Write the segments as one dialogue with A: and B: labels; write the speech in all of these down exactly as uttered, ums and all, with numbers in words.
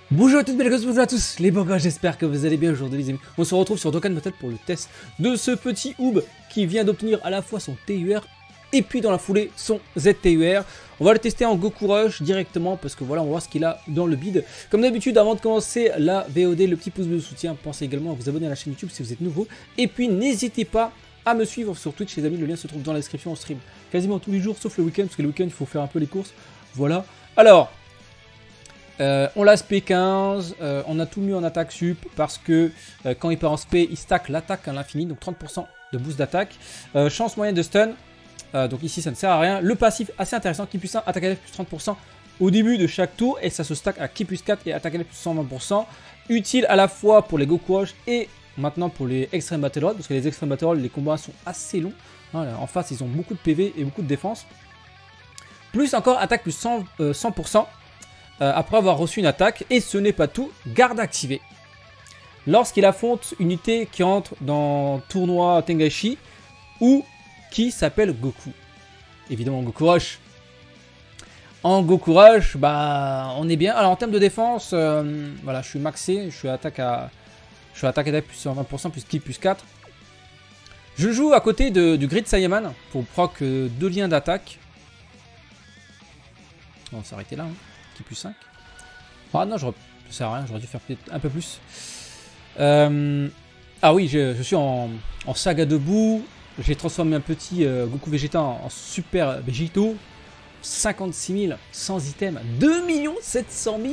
A: Bonjour à toutes, belles gosses, bonjour à tous les beaux gars, j'espère que vous allez bien aujourd'hui les amis. On se retrouve sur Dokkan Battle pour le test de ce petit Oob qui vient d'obtenir à la fois son T U R et puis dans la foulée son Z T U R. On va le tester en Goku Rush directement parce que voilà, on va voir ce qu'il a dans le bid. Comme d'habitude, avant de commencer la V O D, le petit pouce bleu de soutien, pensez également à vous abonner à la chaîne YouTube si vous êtes nouveau. Et puis n'hésitez pas à me suivre sur Twitch les amis, le lien se trouve dans la description, on stream quasiment tous les jours sauf le week-end parce que le week-end il faut faire un peu les courses. Voilà, alors... Euh, on l'a S P quinze, euh, on a tout mis en attaque sup parce que euh, quand il part en S P, il stack l'attaque à l'infini, donc trente pour cent de boost d'attaque. Euh, chance moyenne de stun, euh, donc ici ça ne sert à rien. Le passif assez intéressant, Ki plus un, attaque à l'aide plus trente pour cent au début de chaque tour et ça se stack à Ki plus quatre et attaque à l'aide plus cent vingt pour cent. Utile à la fois pour les Goku Rush et maintenant pour les Extreme Battle Road, parce que les Extreme Battle Road, les combats sont assez longs. Hein, en face, ils ont beaucoup de P V et beaucoup de défense. Plus encore, attaque plus cent, euh, cent pour cent. Euh, après avoir reçu une attaque, et ce n'est pas tout, garde activée. Lorsqu'il affronte une unité qui entre dans tournoi Tengashi ou qui s'appelle Goku. Évidemment Goku Rush. En Goku Rush, bah on est bien. Alors en termes de défense, euh, voilà, je suis maxé, je suis à attaque à. Je suis à attaque à plus cent vingt pour cent plus Ki plus quatre. Je joue à côté de, du Grid Saiyaman pour proc euh, deux liens d'attaque. On va s'arrêter là. Hein. Plus cinq. Ah non, je ça sert à rien, j'aurais dû faire peut-être un peu plus. Euh, ah oui, je, je suis en, en saga debout. J'ai transformé un petit euh, Goku Vegeta en, en super Végéto. cinquante-six mille, cent items, deux millions sept cent mille.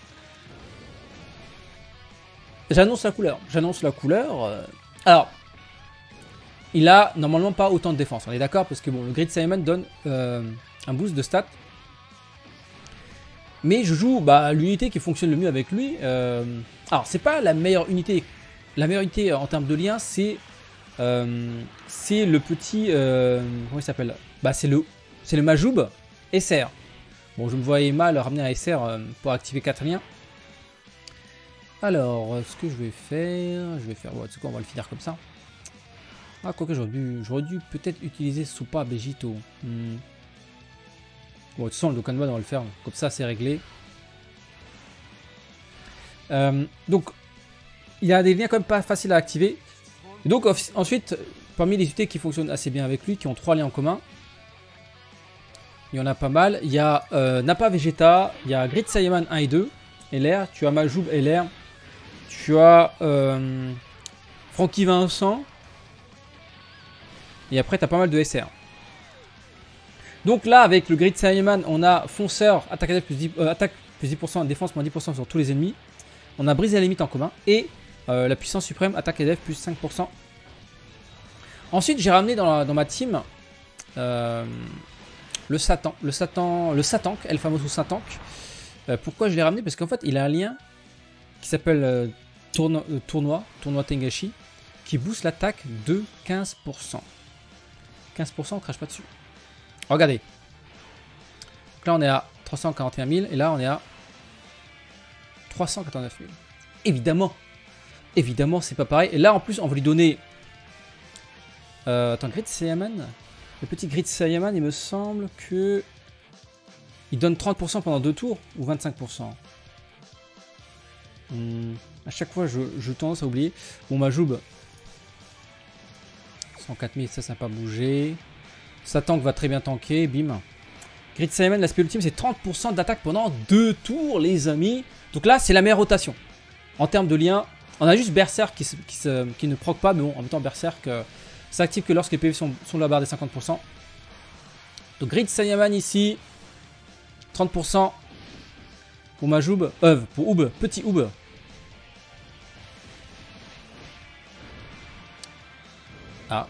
A: J'annonce la couleur. J'annonce la couleur. Euh, alors, il a normalement pas autant de défense, on est d'accord, parce que bon, le Grid Saiyaman donne euh, un boost de stats. Mais je joue bah, l'unité qui fonctionne le mieux avec lui. Euh... Alors, c'est pas la meilleure unité. La meilleure unité en termes de lien, c'est euh, c'est le petit. Euh... Comment il s'appelle? Bah, c'est le, c'est le Majoub S R. Bon, je me voyais mal ramener un S R euh, pour activer quatre liens. Alors, ce que je vais faire. Je vais faire. Ouais, tu sais quoi, on va le finir comme ça. Ah, quoique j'aurais dû, j'aurais dû peut-être utiliser Super Végéto. Hmm. Bon, de toute façon, le Dokkan Mode, on va le faire. Comme ça, c'est réglé. Euh, donc, il y a des liens quand même pas faciles à activer. Et donc, ensuite, parmi les unités qui fonctionnent assez bien avec lui, qui ont trois liens en commun, il y en a pas mal. Il y a euh, Nappa Vegeta, il y a Grid Saiyaman un et deux, L R. Tu as Majoub L R. Tu as euh, Franky Vincent. Et après, tu as pas mal de S R. Donc là, avec le Grid Saiyaman, on a Fonceur, attaque à plus dix, euh, attaque plus dix pour cent, défense moins dix pour cent sur tous les ennemis. On a Brisé la limite en commun. Et euh, la puissance suprême, attaque et def plus cinq pour cent. Ensuite, j'ai ramené dans, la, dans ma team euh, le Satan. Le Satan, le Satank, El Famoso Satank. Euh, pourquoi je l'ai ramené? Parce qu'en fait, il a un lien qui s'appelle euh, tourno euh, Tournoi, Tournoi Tengashi, qui booste l'attaque de quinze pour cent. quinze pour cent, on crache pas dessus. Regardez. Donc là, on est à trois cent quarante et un mille et là, on est à trois cent quatre-vingt-neuf mille. Évidemment. Évidemment, c'est pas pareil. Et là, en plus, on va lui donner... Euh, attends, Grid Saiyaman. Le petit Grid Saiyaman, il me semble que... Il donne trente pour cent pendant deux tours ou vingt-cinq pour cent. Hum, à chaque fois, je, je tendance à oublier. Bon, Majoub. cent quatre mille, ça, ça n'a pas bougé. Ça tank va très bien tanker, bim. Grid Saiyaman, l'aspect ultime, c'est trente pour cent d'attaque pendant deux tours, les amis. Donc là, c'est la meilleure rotation. En termes de lien, on a juste Berserk qui, se, qui, se, qui ne proc pas, mais bon, en même temps, Berserk euh, s'active que lorsque les P V sont, sont la barre des cinquante pour cent. Donc Grid Saiyaman ici, trente pour cent pour Majoub, euh, pour Oob, petit Oob. Ah.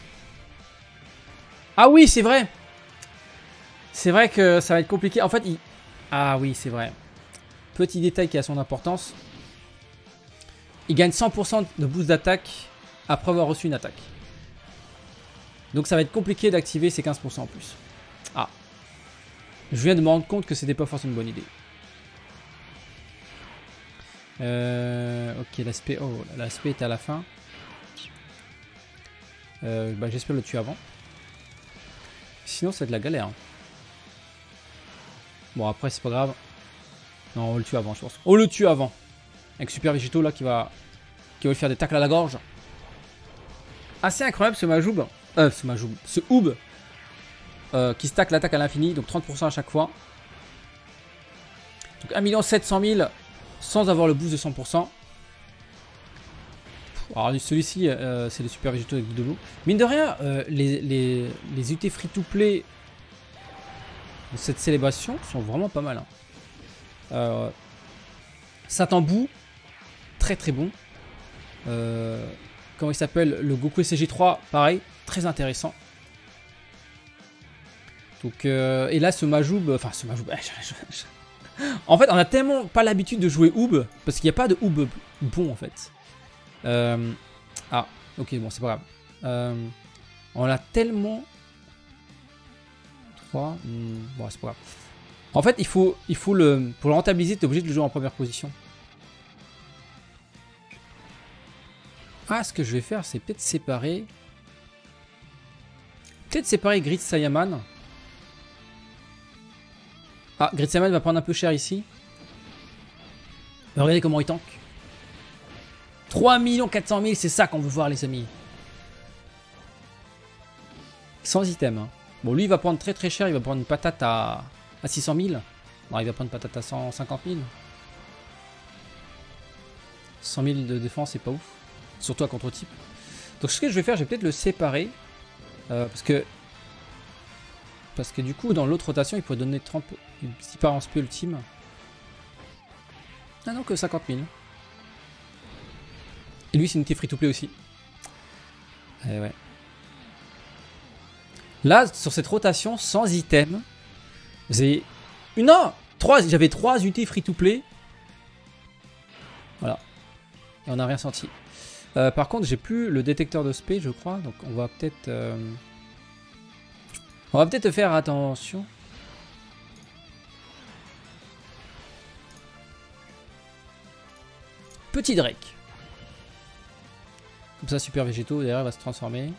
A: Ah oui, c'est vrai. C'est vrai que ça va être compliqué. En fait, il... Ah oui, c'est vrai. Petit détail qui a son importance. Il gagne cent pour cent de boost d'attaque après avoir reçu une attaque. Donc ça va être compliqué d'activer ces quinze pour cent en plus. Ah. Je viens de me rendre compte que c'était pas forcément une bonne idée. Euh... Ok, l'aspect... Oh, l'aspect est à la fin. Euh, bah, j'espère le tuer avant. Sinon, ça va être la galère. Bon, après, c'est pas grave. Non, on le tue avant, je pense. On le tue avant. Avec Super Végéto là qui va, qui va lui faire des tacles à la gorge. Assez incroyable ce Majoub. Euh, ce Majoub. Ce Oob. Euh, qui stack l'attaque à l'infini. Donc trente pour cent à chaque fois. Donc un million sept cent mille sans avoir le boost de cent pour cent. Alors celui-ci, euh, c'est le Super Végéto avec de l'eau. Mine de rien, euh, les, les, les U T free-to-play de cette célébration sont vraiment pas mal. Hein. Euh, Satambu, très très bon. Euh, comment il s'appelle? Le Goku S C G trois, pareil, très intéressant. Donc, euh, et là, ce Majoub, enfin ce Majoub, en fait, on a tellement pas l'habitude de jouer Oob, parce qu'il n'y a pas de Oob bon en fait. Euh, ah, ok, bon, c'est pas grave. Euh, on a tellement... trois... Hmm, bon, c'est pas grave. En fait, il faut, il faut le... Pour le rentabiliser, tu es obligé de le jouer en première position. Ah, ce que je vais faire, c'est peut-être séparer... Peut-être séparer Grid Saiyaman. Ah, Grid Saiyaman va prendre un peu cher ici. Mais regardez comment il tank. trois millions quatre cent mille, c'est ça qu'on veut voir les amis. Sans item. Hein. Bon, lui il va prendre très très cher, il va prendre une patate à, à six cent mille. Non, il va prendre une patate à cent cinquante mille. cent mille de défense, c'est pas ouf. Surtout à contre-type. Donc ce que je vais faire, je vais peut-être le séparer. Euh, parce que... Parce que du coup, dans l'autre rotation, il pourrait donner trente... S'il part en spé ultime. Ah non, que cinquante mille. Et lui, c'est une unité free-to-play aussi. Eh ouais. Là, sur cette rotation, sans item, vous avez... Non, trois, j'avais trois unités free-to-play. Voilà. Et on n'a rien senti. Euh, par contre, j'ai plus le détecteur de spé, je crois. Donc, on va peut-être... Euh... On va peut-être faire attention. Petit Drake. Comme ça, Super Végéto, derrière, va se transformer.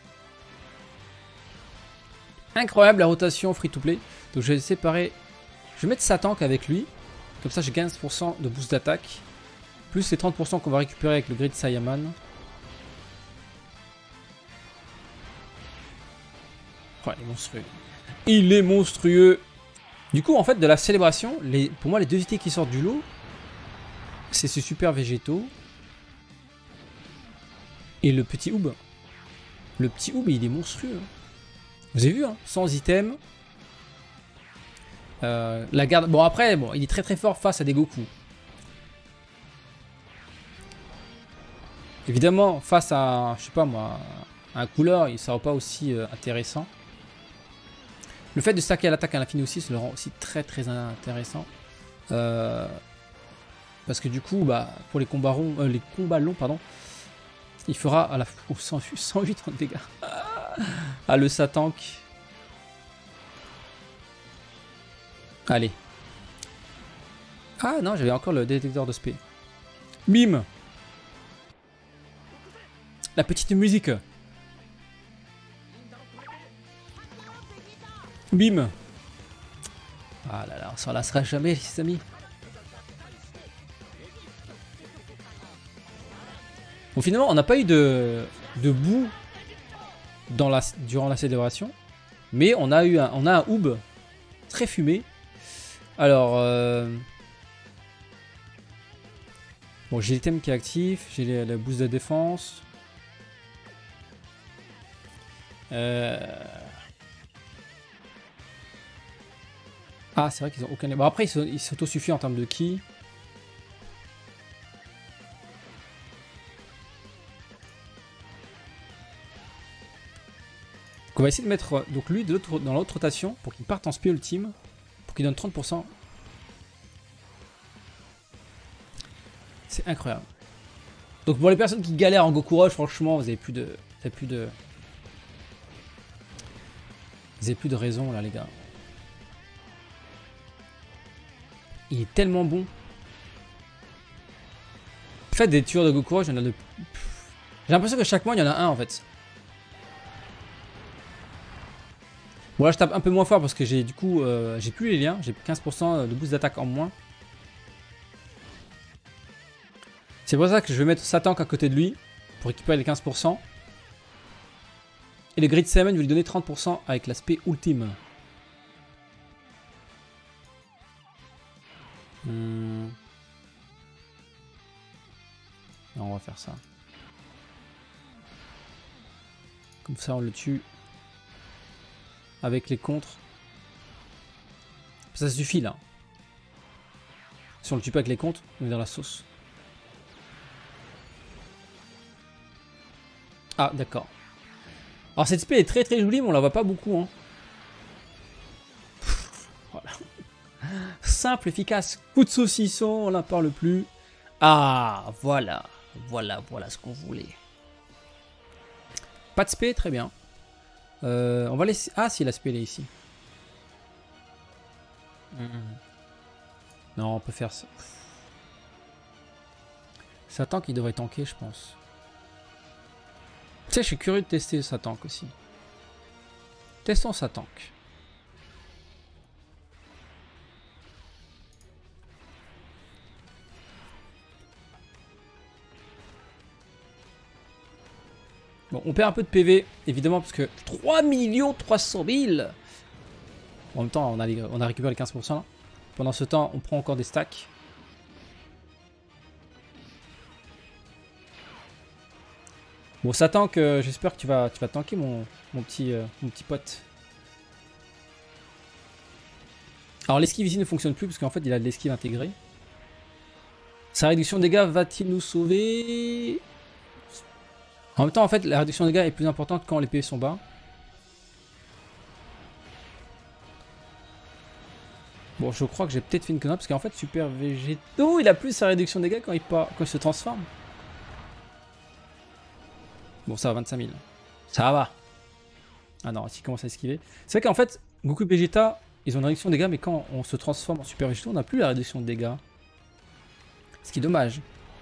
A: Incroyable la rotation free-to-play. Donc je vais séparer... Je vais mettre sa tank avec lui. Comme ça, j'ai quinze pour cent de boost d'attaque. Plus les trente pour cent qu'on va récupérer avec le Grid Saiyaman. Oh, il est monstrueux. Il est monstrueux. Du coup, en fait, de la célébration, les... pour moi, les deux unités qui sortent du lot, c'est ce Super Végéto et le petit Oob. Le petit Oob, il est monstrueux. Vous avez vu, hein, sans item. Euh, la garde. Bon, après, bon, il est très très fort face à des Goku. Évidemment, face à, je sais pas moi, un couleur, il sera pas aussi euh, intéressant. Le fait de stacker à l'attaque à l'infini aussi, ça le rend aussi très très intéressant. Euh, parce que du coup, bah, pour les combats, ronds, euh, les combats longs, pardon, il fera à la oh, cent huit en dégâts. Ah, le Satank. Allez. Ah non, j'avais encore le détecteur de spé. Bim. La petite musique. Bim. Ah là là, on s'en lassera jamais les amis. Bon, finalement, on n'a pas eu de, de boue dans la, durant la célébration. Mais on a eu un, on a un Oob très fumé. Alors... Euh... Bon, j'ai l'item qui est actif. J'ai le boost de défense. Euh... Ah, c'est vrai qu'ils ont aucun... Bon, après, ils s'autosuffisent en termes de ki. On va essayer de mettre donc lui de dans l'autre rotation pour qu'il parte en spé ultime. Pour qu'il donne trente pour cent. C'est incroyable. Donc pour les personnes qui galèrent en Goku Rush, franchement, vous avez plus de... Vous avez plus de... Vous avez plus de raison là les gars. Il est tellement bon. Faites des tueurs de Goku Rush, il y en a de... J'ai l'impression que chaque mois il y en a un en fait. Bon là je tape un peu moins fort parce que j'ai du coup euh, j'ai plus les liens, j'ai quinze pour cent de boost d'attaque en moins. C'est pour ça que je vais mettre sa tank à côté de lui pour récupérer les quinze pour cent. Et le Grid Saiyaman, je vais lui donner trente pour cent avec l'aspect ultime. Hmm. Non, on va faire ça. Comme ça, on le tue. Avec les contres. Ça suffit là. Si on le tue pas avec les contres, on est dans la sauce. Ah, d'accord. Alors cette spé est très très jolie, mais on la voit pas beaucoup. Hein. Voilà. Simple, efficace. Coup de saucisson, on n'en parle plus. Ah, voilà. Voilà, voilà ce qu'on voulait. Pas de spé, très bien. Euh, on va laisser... Ah, si, la spé, elle est ici. Mmh. Non, on peut faire ça. Ça tank, il devrait tanker, je pense. Tu sais, je suis curieux de tester sa tank aussi. Testons sa tank. Bon, on perd un peu de P V, évidemment, parce que trois millions trois cent mille. En même temps, on a, les, on a récupéré les quinze pour cent. Pendant ce temps, on prend encore des stacks. Bon, ça tank, euh, j'espère que tu vas, tu vas tanker mon, mon, petit, euh, mon petit pote. Alors, l'esquive ici ne fonctionne plus, parce qu'en fait, il a de l'esquive intégrée. Sa réduction de dégâts va-t-il nous sauver? En même temps, en fait, la réduction de dégâts est plus importante quand les P V sont bas. Bon, je crois que j'ai peut-être fait une connerie, parce qu'en fait, Super Végéto, il a plus sa réduction de dégâts quand il, quand il se transforme. Bon, ça va, vingt-cinq mille. Ça va. Ah non, s'il commence à esquiver. C'est vrai qu'en fait, Goku et Vegeta, ils ont une réduction de dégâts, mais quand on se transforme en Super Végéto, on n'a plus la réduction de dégâts. Ce qui est dommage.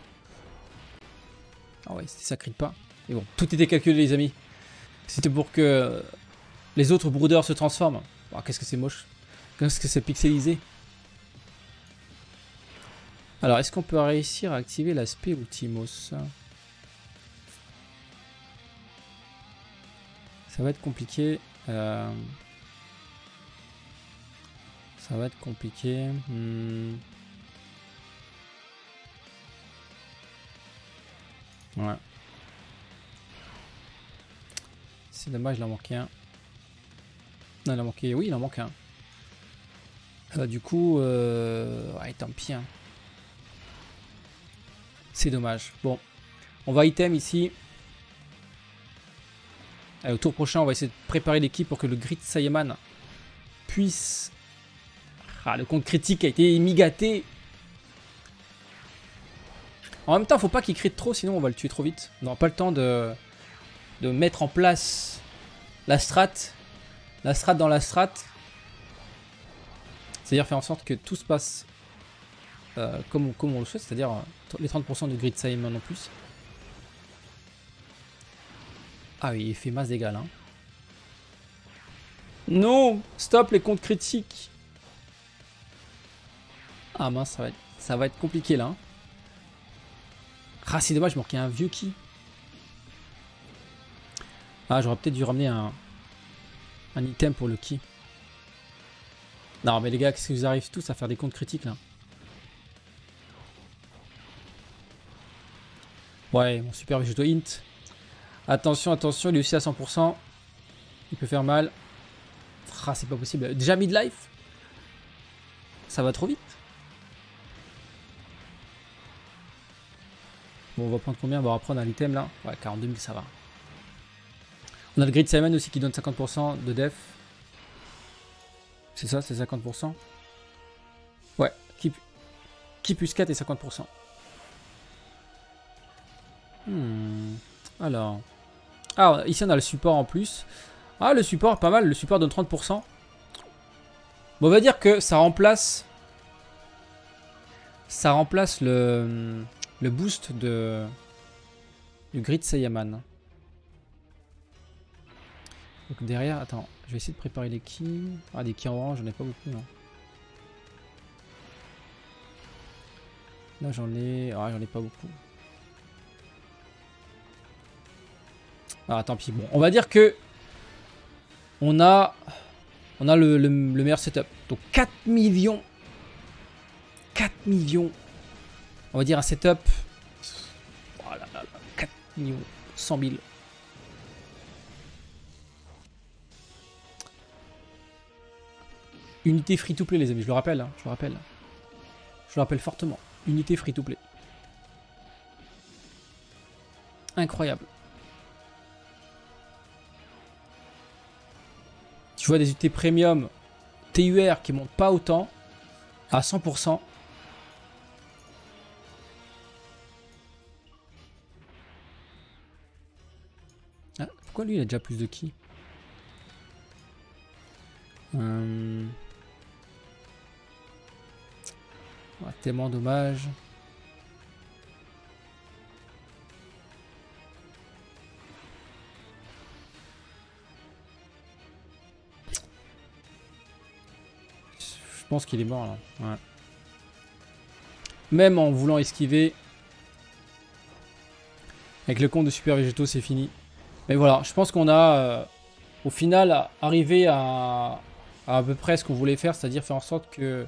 A: Ah ouais, ça crie pas. Et bon, tout était calculé, les amis. C'était pour que les autres brooders se transforment. Oh, qu'est-ce que c'est moche. Qu'est-ce que c'est pixelisé. Alors, est-ce qu'on peut réussir à activer l'aspect Ultimos? Ça va être compliqué. Euh... Ça va être compliqué. Hmm. Ouais. C'est dommage, il en manquait un. Non, il en manquait. Oui, il en manque un. Euh, du coup, euh... ouais, tant pis. Hein. C'est dommage. Bon, on va item ici. Allez, au tour prochain, on va essayer de préparer l'équipe pour que le Grid Saiyaman puisse... Ah, le compte critique a été migaté. En même temps, faut pas qu'il crie trop, sinon on va le tuer trop vite. On n'aura pas le temps de... de mettre en place la strat. La strat dans la strat. C'est-à-dire faire en sorte que tout se passe euh, comme, on, comme on le souhaite, c'est-à-dire euh, les trente pour cent de Grid Saiyaman en plus. Ah oui, il fait masse d'égal. Hein. Non, stop les comptes critiques. Ah mince, ça va être, ça va être compliqué là. Hein. Ah, c'est dommage, je manquais un vieux ki. Ah, j'aurais peut-être dû ramener un, un item pour le ki. Non, mais les gars, qu'est-ce que vous arrivez tous à faire des comptes critiques là? Ouais, mon Super Végéto int. Attention, attention, il est aussi à cent pour cent. Il peut faire mal. Ah, c'est pas possible. Déjà mid-life? Ça va trop vite. Bon, on va prendre combien? On va reprendre un item là. Ouais, quarante-deux mille, ça va. On a le Grid Saiyaman aussi qui donne cinquante pour cent de def. C'est ça, c'est cinquante pour cent. Ouais, qui, qui plus quatre et cinquante pour cent. Hmm. Alors. Ah, ici on a le support en plus. Ah, le support, pas mal. Le support donne trente pour cent. Bon, on va dire que ça remplace... Ça remplace le, le boost de, du Grid Saiyaman. Donc derrière, attends, je vais essayer de préparer les ki. Ah, des ki en orange, j'en ai pas beaucoup, non. Là, j'en ai... Ah, j'en ai pas beaucoup. Ah, tant pis. Bon, on va dire que on a, on a le, le, le meilleur setup. Donc quatre millions. quatre millions. On va dire un setup. Oh là là, quatre millions. cent mille. Unité free-to-play, les amis. Je le rappelle. Hein, je le rappelle. Je le rappelle fortement. Unité free-to-play. Incroyable. Tu vois des unités premium T U R qui montent pas autant à cent pour cent. Ah, pourquoi lui il a déjà plus de ki? euh... ah, Tellement dommage. Je pense qu'il est mort là. Ouais. Même en voulant esquiver. Avec le compte de super végétaux, c'est fini. Mais voilà, je pense qu'on a euh, au final arrivé à, à à peu près ce qu'on voulait faire, c'est-à-dire faire en sorte que,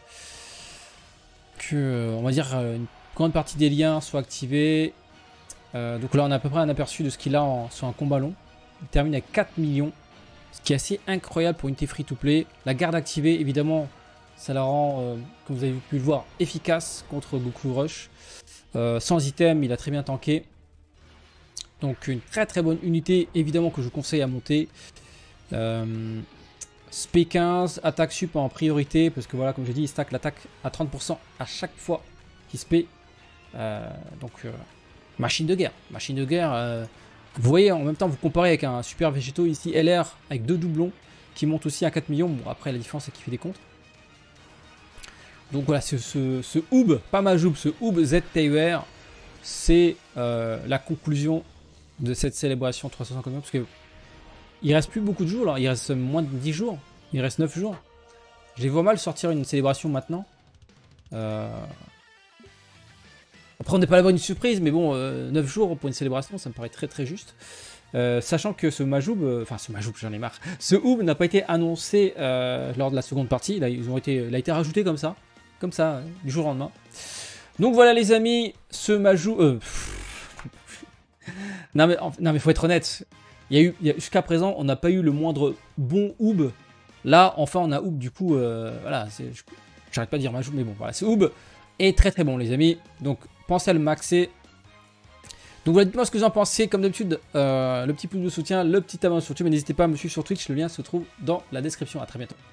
A: que on va dire une grande partie des liens soient activés. Euh, donc là, on a à peu près un aperçu de ce qu'il a en, sur un combat long. Il termine avec quatre millions, ce qui est assez incroyable pour une T free-to-play. La garde activée, évidemment. Ça la rend, euh, comme vous avez pu le voir, efficace contre Goku Rush. Euh, sans item, il a très bien tanké. Donc une très très bonne unité, évidemment, que je vous conseille à monter. Euh, S P quinze, attaque sup en priorité, parce que voilà, comme j'ai dit, il stack l'attaque à trente pour cent à chaque fois qu'il se paie. Euh, donc, euh, machine de guerre. Machine de guerre, euh, vous voyez, en même temps, vous comparez avec un super végétaux ici, L R, avec deux doublons, qui monte aussi à quatre millions. Bon, après, la différence, c'est qu'il fait des contres. Donc voilà, ce, ce, ce Oob, pas Majoub, ce Oob Z T U R, c'est euh, la conclusion de cette célébration trois cent cinquante, parce que il reste plus beaucoup de jours là, il reste moins de dix jours, il reste neuf jours. Je les vois mal sortir une célébration maintenant. Euh... Après on n'est pas là pour une surprise, mais bon, euh, neuf jours pour une célébration, ça me paraît très très juste. Euh, sachant que ce Majoub, euh, enfin ce Majoub, j'en ai marre, ce Oob n'a pas été annoncé euh, lors de la seconde partie, là, ils ont été, il a été rajouté comme ça. Comme ça, du jour au lendemain. Donc voilà les amis, ce Majoub... Euh... non mais non mais faut être honnête. Il y a eu jusqu'à présent, on n'a pas eu le moindre bon Oob. Là, enfin, on a Oob. Du coup, euh, voilà, j'arrête pas de dire Majoub, mais bon, voilà, ce Oob est très très bon les amis. Donc pensez à le maxer. Donc voilà, dites-moi ce que vous en pensez. Comme d'habitude, euh, le petit pouce de soutien, le petit abonnement sur YouTube. Mais n'hésitez pas à me suivre sur Twitch. Le lien se trouve dans la description. À très bientôt.